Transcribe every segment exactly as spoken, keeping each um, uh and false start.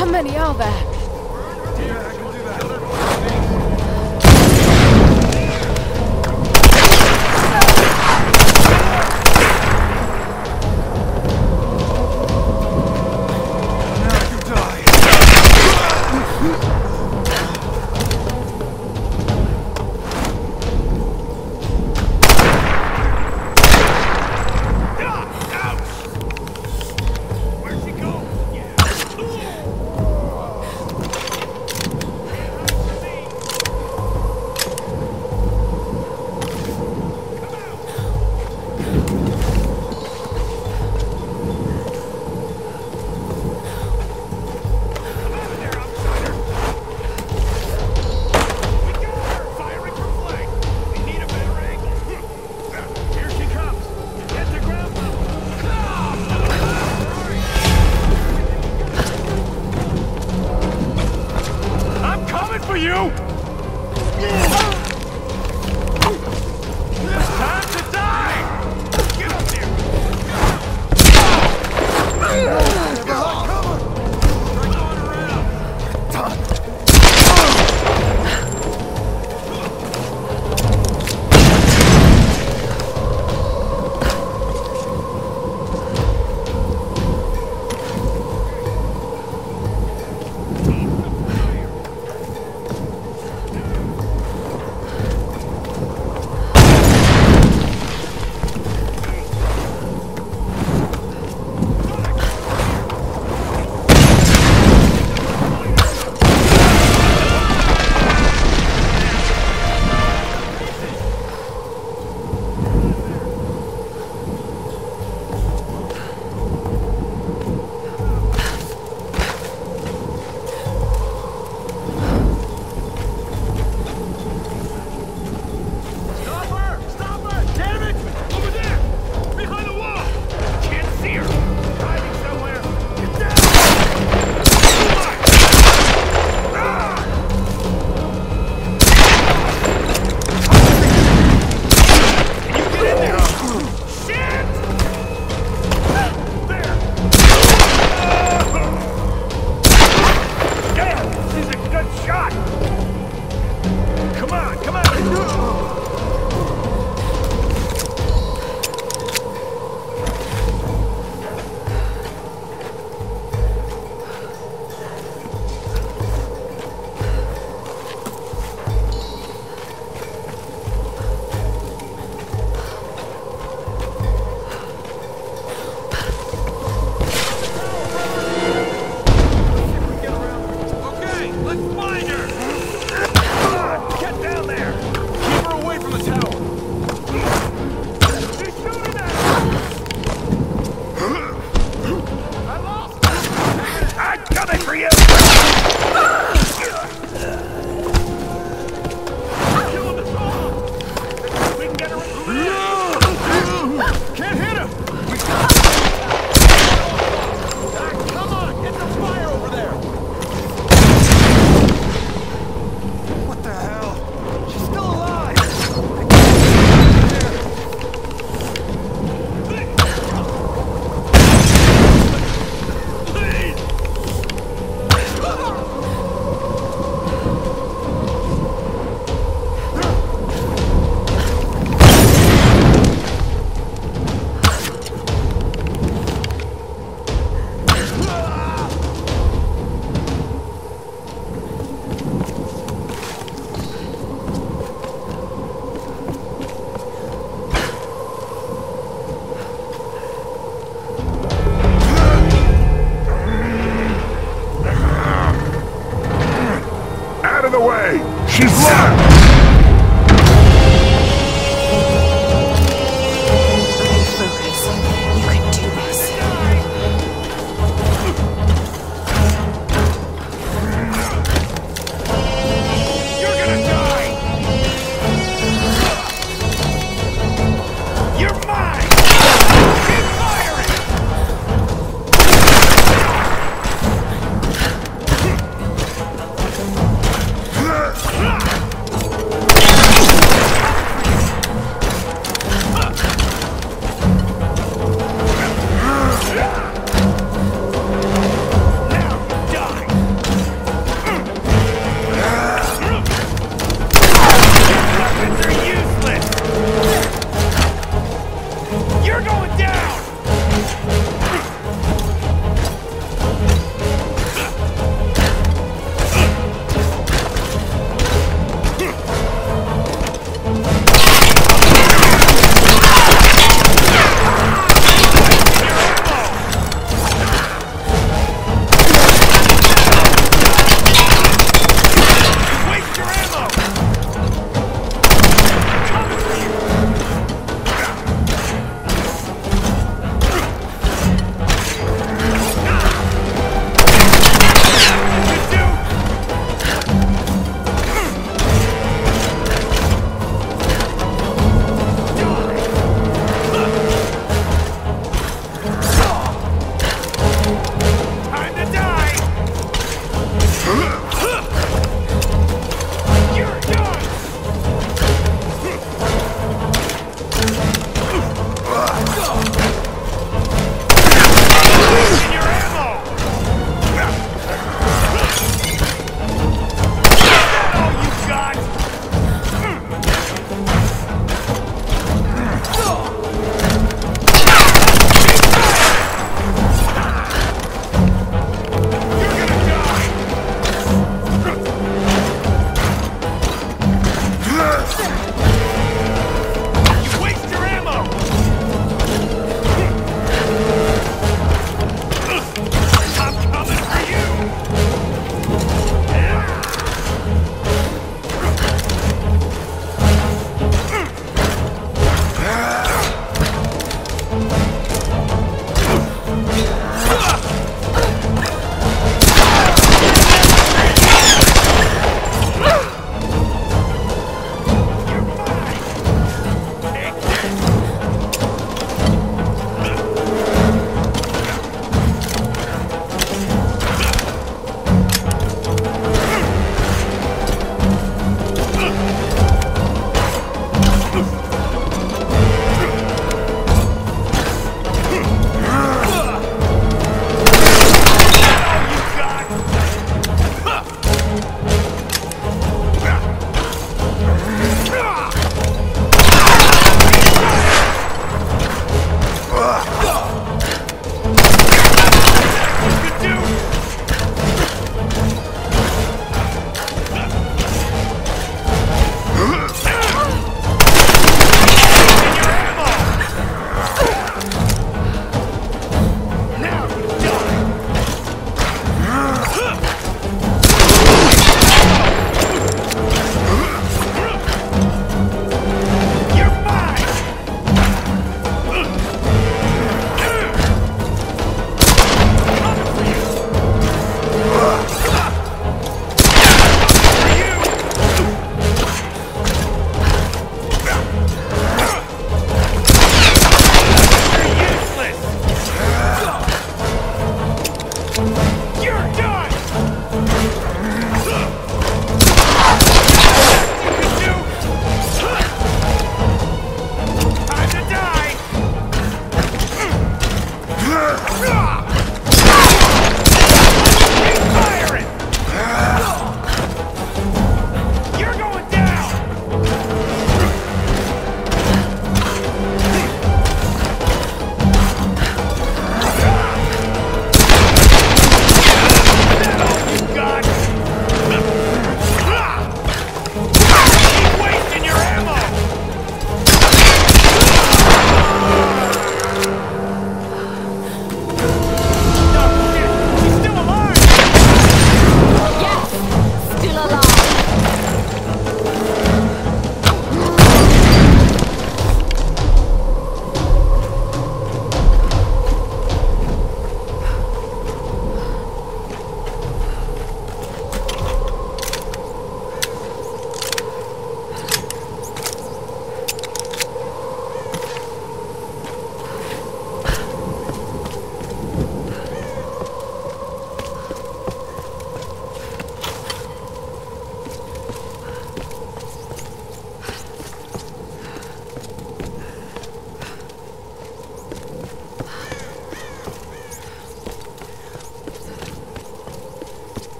How many are there?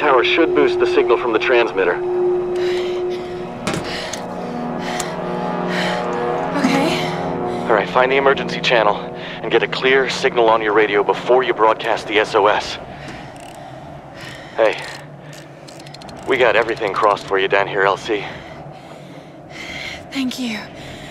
tower should boost the signal from the transmitter. Okay. Alright, find the emergency channel and get a clear signal on your radio before you broadcast the S O S. Hey, we got everything crossed for you down here, L C. Thank you.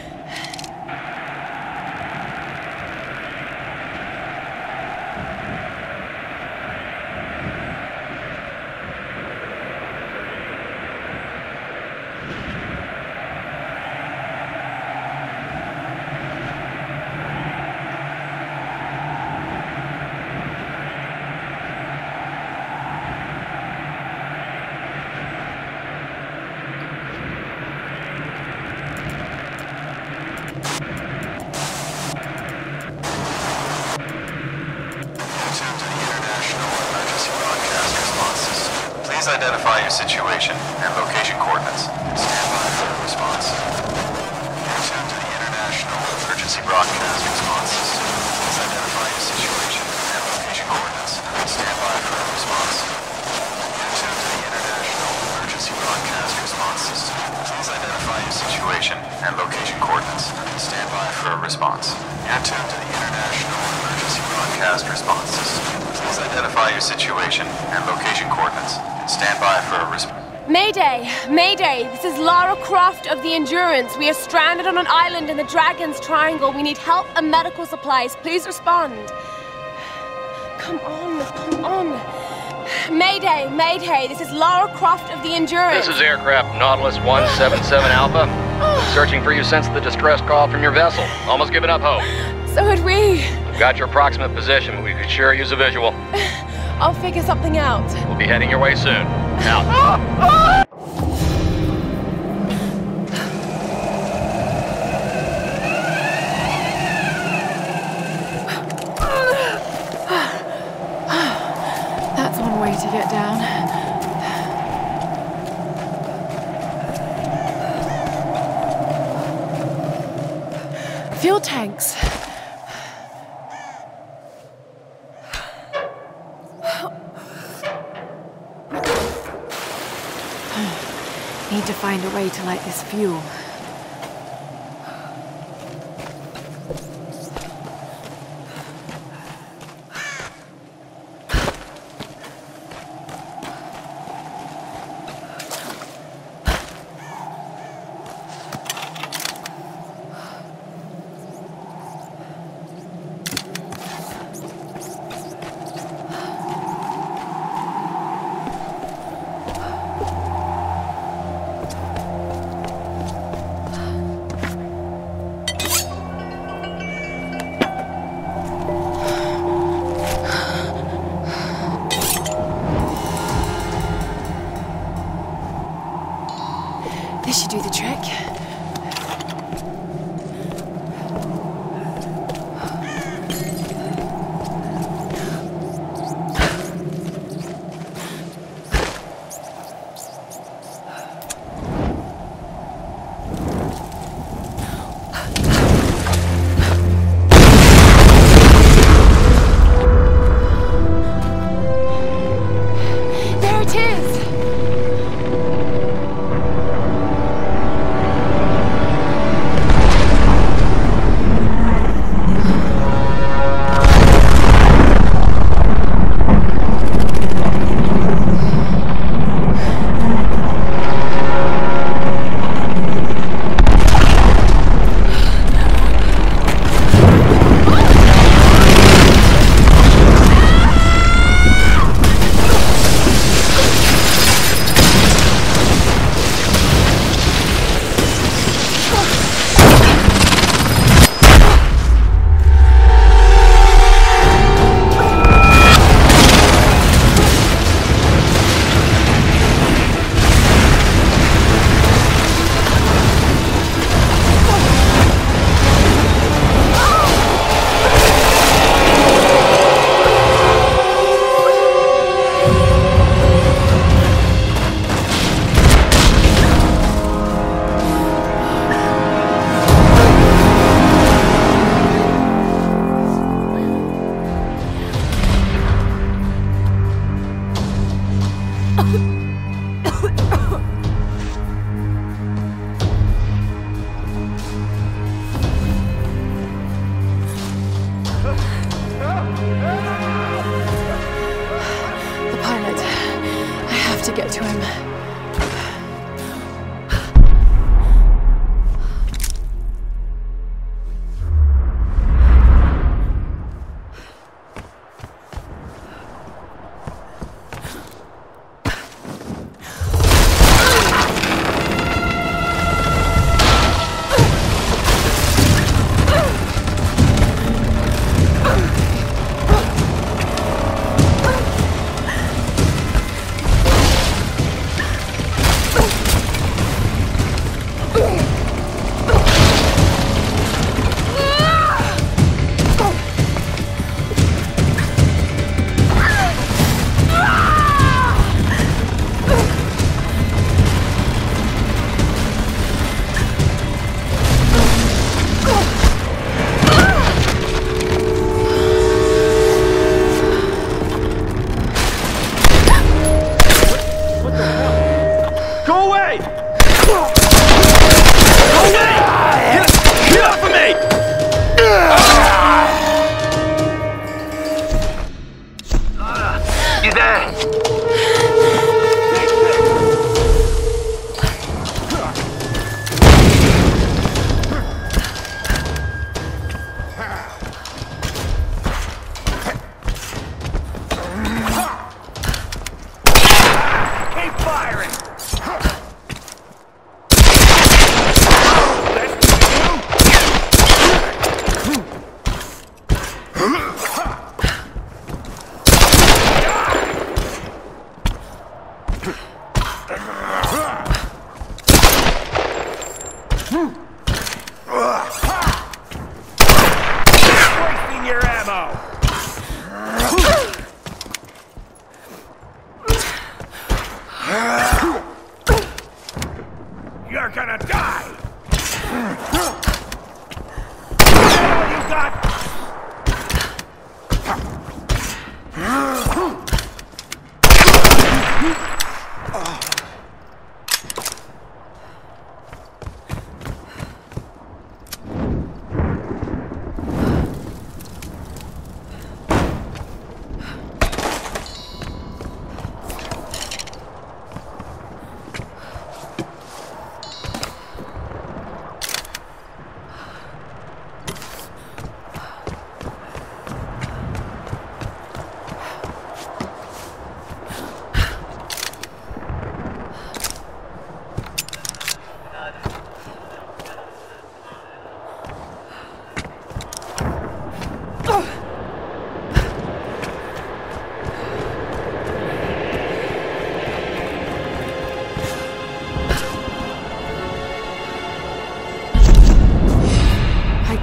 Identify your situation and location coordinates. Stand by for a response. Attune to the International Emergency Broadcast Response System. Please identify your situation and location coordinates. Stand by for a response. Attune to the International Emergency Broadcast Response System. Please identify your situation and location coordinates. Stand by for a response. Attune to the International Emergency Broadcast Response System. Please identify your situation and location coordinates. Stand by for a response. Mayday! Mayday! This is Lara Croft of the Endurance. We are stranded on an island in the Dragon's Triangle. We need help and medical supplies. Please respond. Come on, come on. Mayday! Mayday! This is Lara Croft of the Endurance. This is aircraft Nautilus one seven seven Alpha. Been searching for you since the distress call from your vessel. Almost given up hope. So had we. We've got your approximate position, but we could sure use a visual. I'll figure something out. We'll be heading your way soon. Out. That's one way to get down. Fuel tanks. Need to find a way to light this fuel.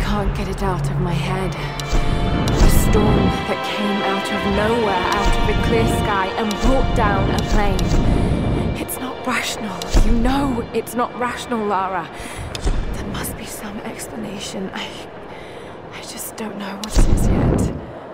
can't get it out of my head. A storm that came out of nowhere, out of a clear sky, and brought down a plane. It's not rational. You know it's not rational, Lara. There must be some explanation. I... I just don't know what it is yet.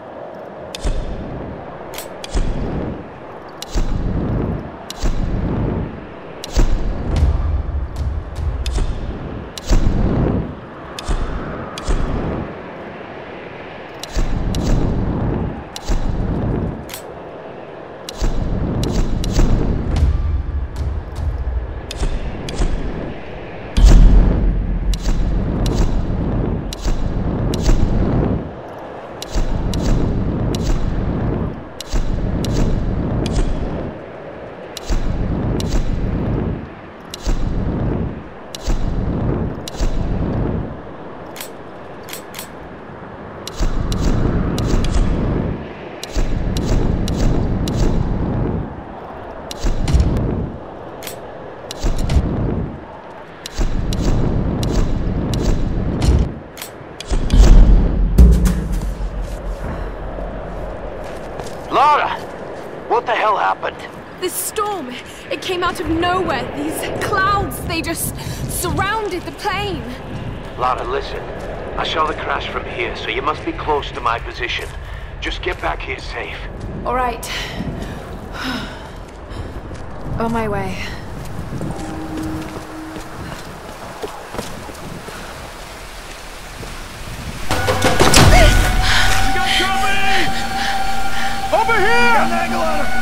Lara! What the hell happened? This storm, it came out of nowhere. These clouds, they just surrounded the plane. Lara, listen. I saw the crash from here, so you must be close to my position. Just get back here safe. All right. On my way. Over here! Got an angle on her!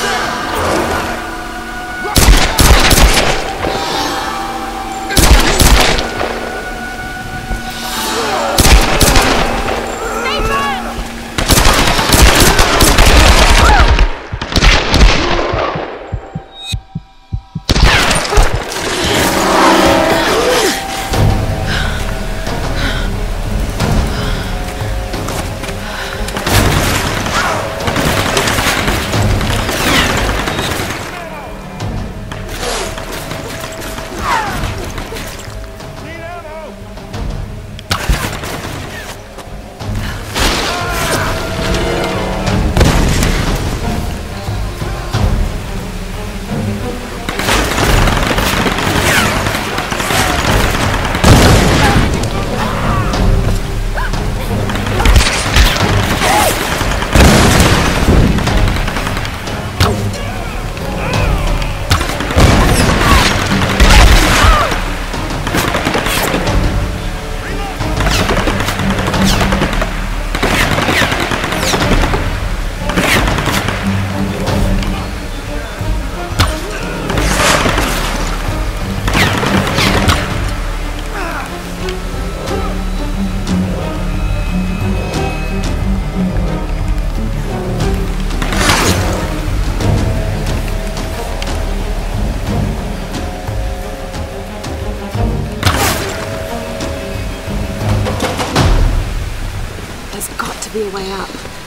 Be a way up.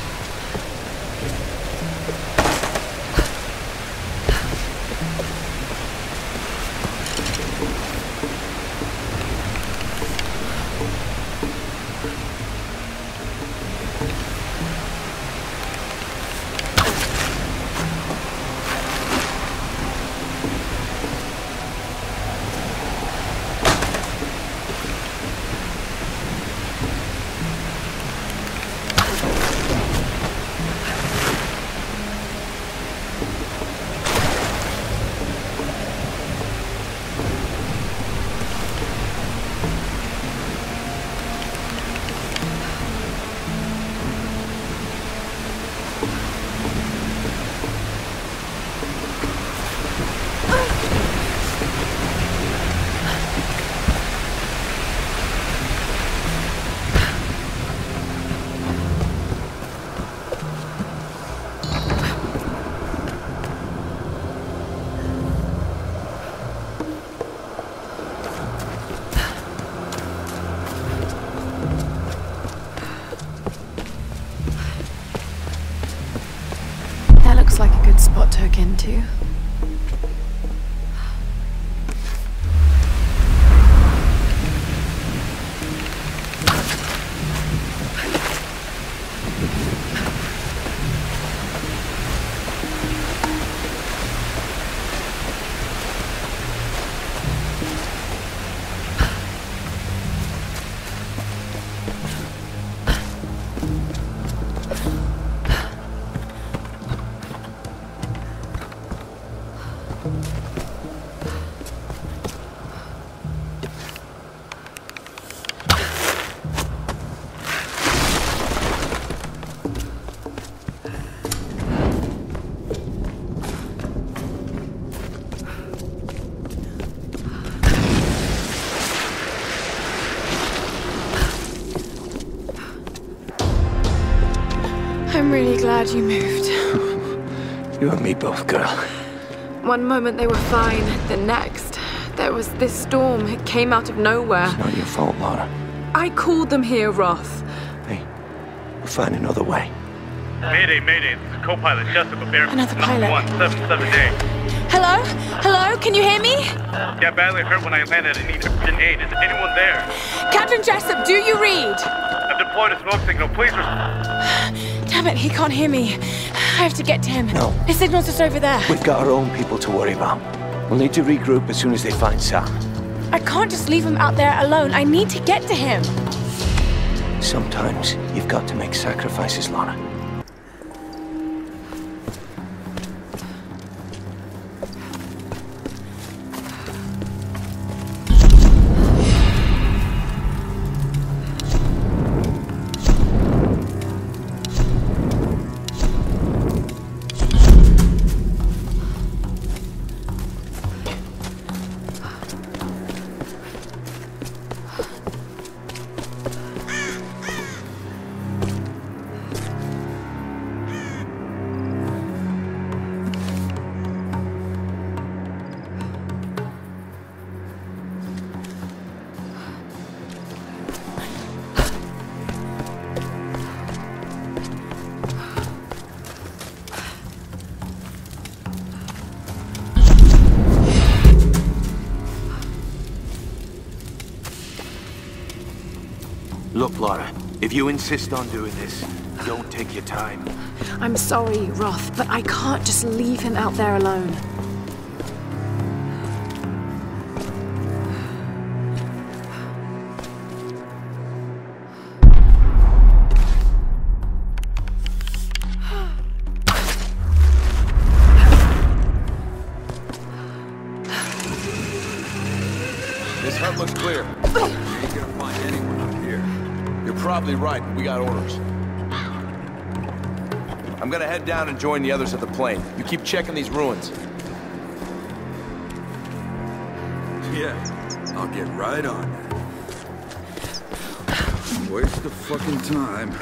Looks like a good spot to hook into. I'm really glad you moved. You and me both, girl. One moment they were fine, the next, there was this storm. It came out of nowhere. It's not your fault, Lara. I called them here, Roth. Hey, we'll find another way. Mayday, Mayday. This is co-pilot Jessica Bear. Another pilot. one seven seven A. Hello? Hello? Can you hear me? Got badly hurt when I landed and need urgent aid. Is anyone there? Captain Jessup, do you read? I've deployed a smoke signal. Please respond. Damn it, he can't hear me. I have to get to him. No. His signal's just over there. We've got our own people to worry about. We'll need to regroup as soon as they find Sam. I can't just leave him out there alone. I need to get to him. Sometimes you've got to make sacrifices, Lara. Look, Lara, if you insist on doing this, don't take your time. I'm sorry, Roth, but I can't just leave him out there alone. This hut looks clear. You ain't gonna find anyone up here. You're probably right, but we got orders. I'm gonna head down and join the others at the plane. You keep checking these ruins. Yeah, I'll get right on it. Waste of fucking time.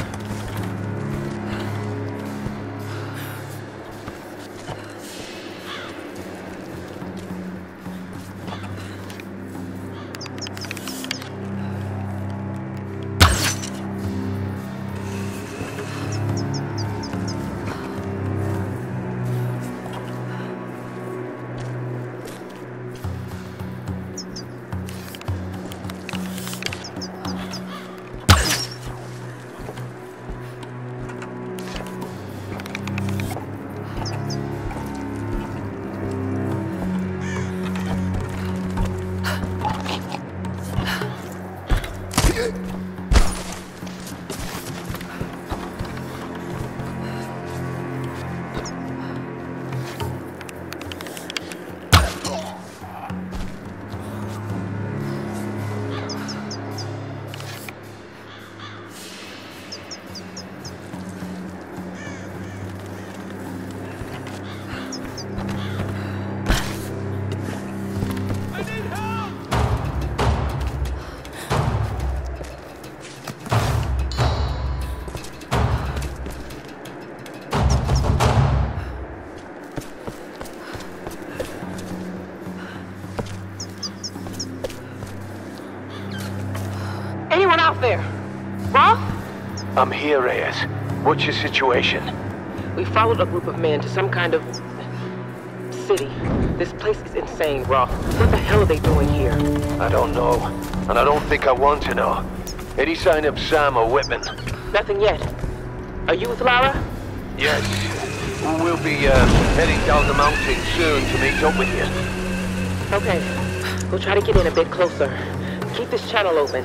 Anyone out there? Roth? I'm here, Reyes. What's your situation? We followed a group of men to some kind of city. This place is insane, Roth. What the hell are they doing here? I don't know, and I don't think I want to know. Any sign of Sam or Whitman? Nothing yet. Are you with Lara? Yes. We'll be uh, heading down the mountain soon to meet up with you. Okay. We'll try to get in a bit closer. Keep this channel open.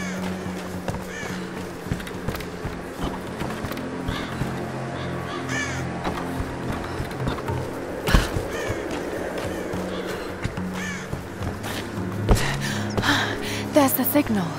There's the signal.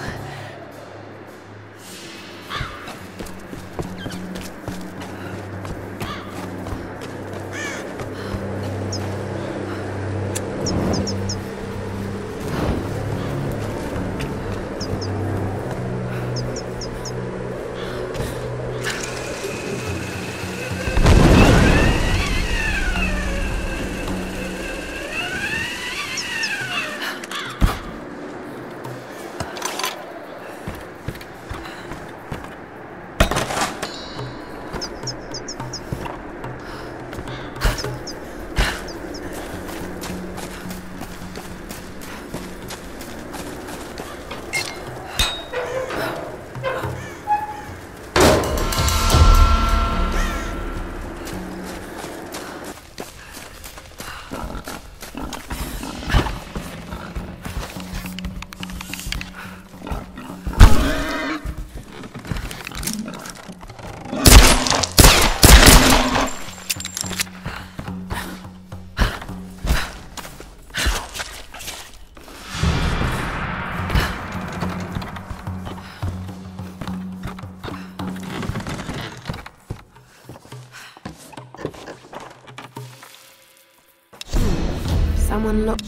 Someone look.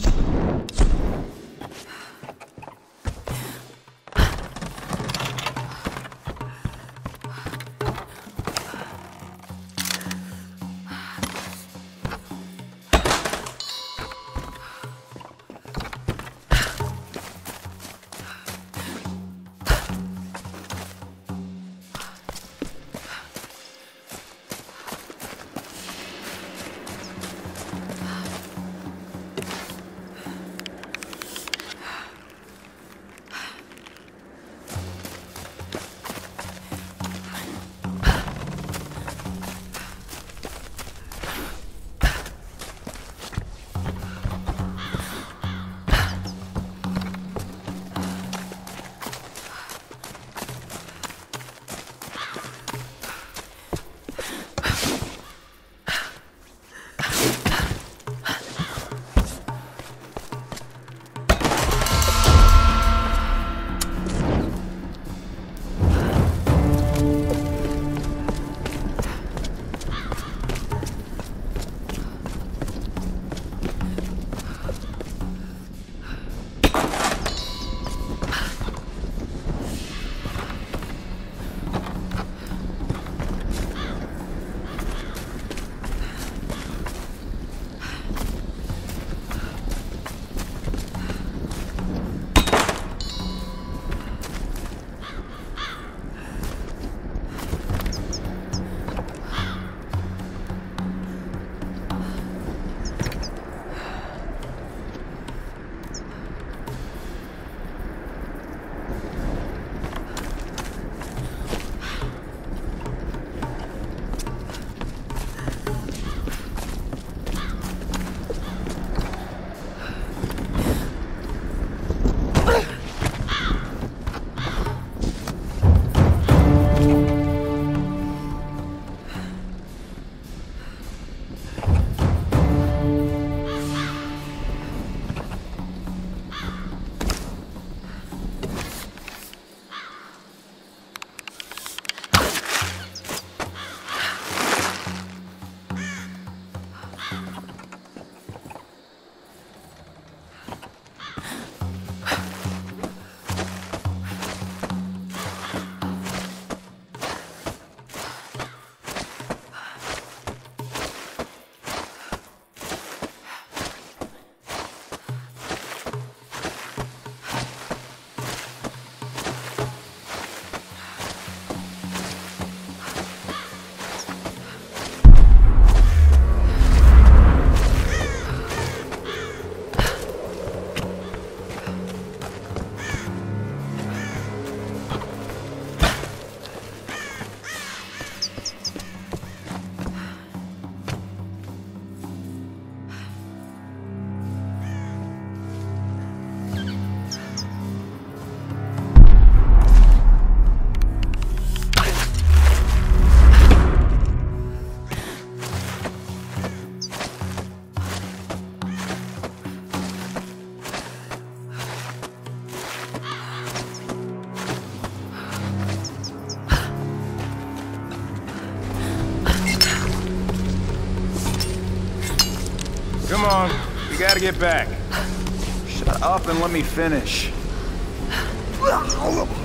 Come on, we gotta get back. Shut up and let me finish.